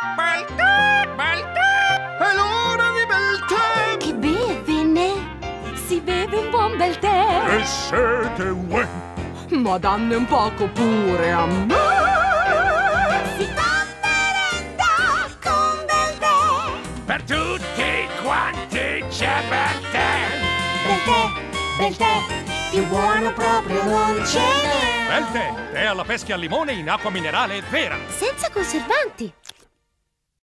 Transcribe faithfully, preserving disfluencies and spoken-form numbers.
Bel tè! Bel tè! È l'ora di bel tè! Che bevene? Si beve un buon bel tè! E sete, uè! Ma danne un poco pure a me! Si fa merenda con bel tè! Per tutti quanti c'è bel tè! Bel tè, bel tè, più buono proprio non ce n'è! Bel tè! Tè alla pesche al limone in acqua minerale vera! Senza conservanti!